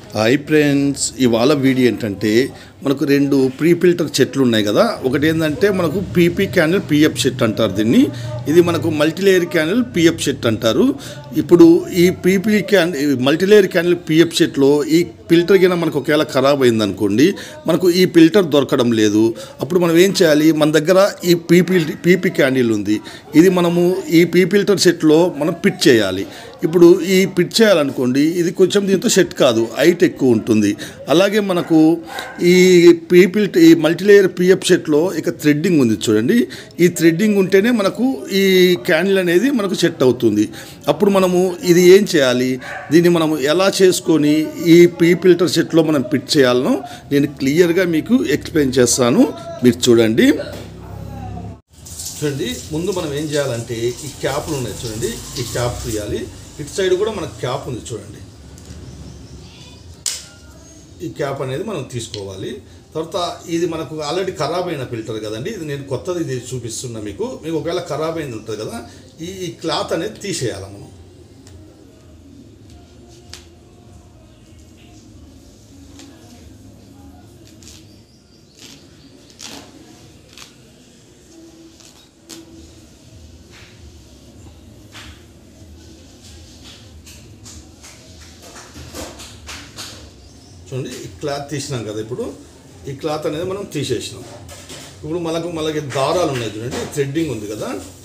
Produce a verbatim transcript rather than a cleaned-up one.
Hi friends, ఇవాళ video ఏంటంటే మనకు రెండు ప్రీ ఫిల్టర్ చెట్లు ఉన్నాయి కదా. ఒకటి ఏంటంటే మనకు పీపీ క్యానల్ పిఎఫ్ సెట్ అంటారు దీన్ని. ఇది మనకు మల్టీలేయర్ క్యానల్ పిఎఫ్ సెట్ అంటారు. ఇప్పుడు ఈ PP can multilayer canal PF సెట్లో ఈ ఫిల్టర్ కింద మనకు ఒకవేళ ఖరాబ్ అయిందనుకోండి, మనకు ఈ ఫిల్టర్ దొరకడం లేదు. అప్పుడు మనం ఏం చేయాలి? మన దగ్గర ఈ పీపీ పీపీ క్యాండిల్ ఉంది. ఇది మనము ఈ పీ ఫిల్టర్ సెట్లో మనం పిట్ చేయాలి. ఇప్పుడు ఈ పిట్ చేయాలనుకోండి, ఇది కొంచెం దీంతో సెట్ కాదు, హైట్ ఎక్కువ ఉంటుంది. అలాగే మనకు ఈ పీ ఫిల్టర్ ఈ మల్టీలేయర్ పిఎఫ్ సెట్లో ఇక థ్రెడ్డింగ్ ఉంది చూడండి. ఈ థ్రెడ్డింగ్ ఉంటేనే మనకు ఈ క్యాండిల్ అనేది మనకు సెట్ అవుతుంది. అప్పుడు మనము ఇది ఏం చేయాలి, దీన్ని మనము ఎలా చేసుకొని ఈ పీ ఫిల్టర్ సెట్లో మనం పిట్ చేయాలనో నేను క్లియర్గా మీకు ఎక్స్ప్లెయిన్ చేస్తాను. మీరు చూడండి చూడండి ముందు మనం ఏం చేయాలంటే ఈ క్యాప్లు ఉన్నాయి చూడండి, ఈ క్యాప్ తీయాలి. ఇటు సైడ్ కూడా మనకు క్యాప్ ఉంది చూడండి. ఈ క్యాప్ అనేది మనం తీసుకోవాలి. తర్వాత ఇది మనకు ఆల్రెడీ ఖరాబ్ అయిన ఫిల్టర్ కదండి, ఇది నేను కొత్తది ఇది చూపిస్తున్నా మీకు. మీకు ఒకవేళ ఖరాబ్ అయింది ఉంటుంది కదా, ఈ ఈ క్లాత్ అనేది తీసేయాలి మనం. చూడండి, ఈ క్లాత్ తీసినాం కదా. ఇప్పుడు ఈ క్లాత్ అనేది మనం తీసేసినాం. ఇప్పుడు మనకు మనకి దారాలు ఉన్నాయి చూడండి, థ్రెడ్డింగ్ ఉంది కదా.